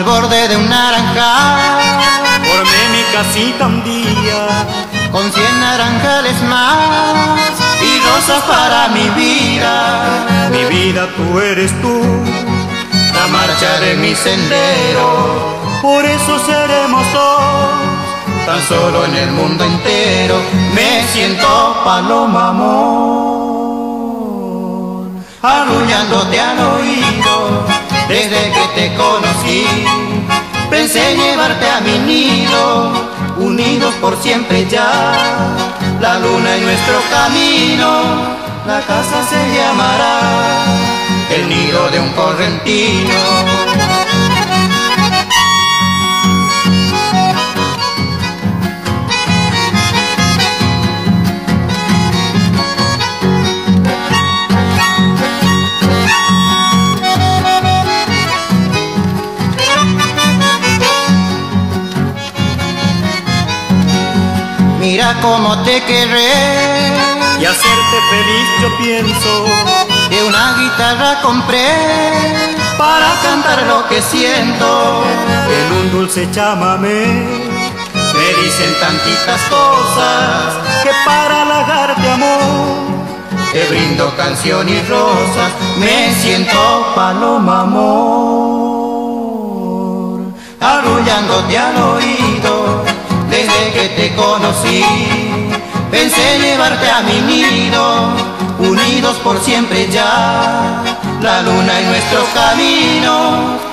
borde de un naranjal. Formé mi casita un día con 100 naranjales más y rosas para mi vida. Mi vida tú eres tú, La marcha de mi sendero, por eso seremos dos. tan solo en el mundo entero me siento paloma amor, arrullándote al oído. Desde que te conocí pensé llevarte a mi nido, unidos por siempre ya, la luna en nuestro camino. La casa se llamará el nido de un correntino. Mira cómo te querré, Y hacerte feliz yo pienso, de una guitarra compré para cantar lo que siento. en un dulce chamamé Me dicen tantitas cosas que para halagarte amor te brindo canción y rosas. Me siento paloma amor, arrullándote al oído. Desde que te conocí pensé llevarte a mi nido, unidos por siempre ya, la luna en nuestro camino.